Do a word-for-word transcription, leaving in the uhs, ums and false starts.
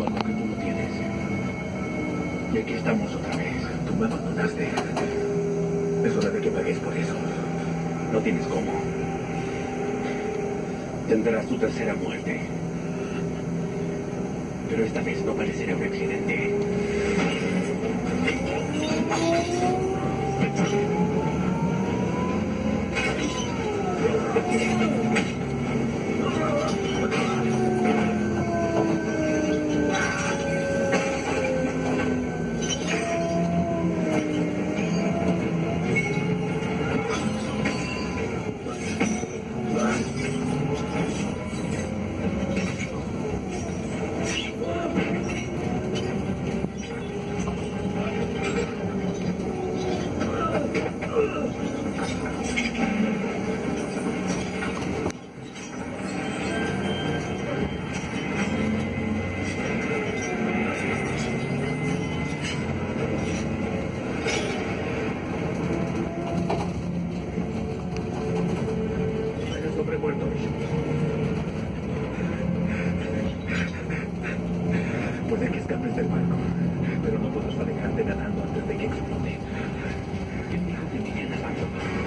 algo que tú no tienes. Y aquí estamos otra vez. Tú me abandonaste. Es hora de que pagues por eso. No tienes cómo. Tendrás tu tercera muerte. Pero esta vez no parecerá un accidente. Puede que escapes del barco, pero no podrás alejarte nadando antes de que explote. ¿Quién dijo que vivía nadando?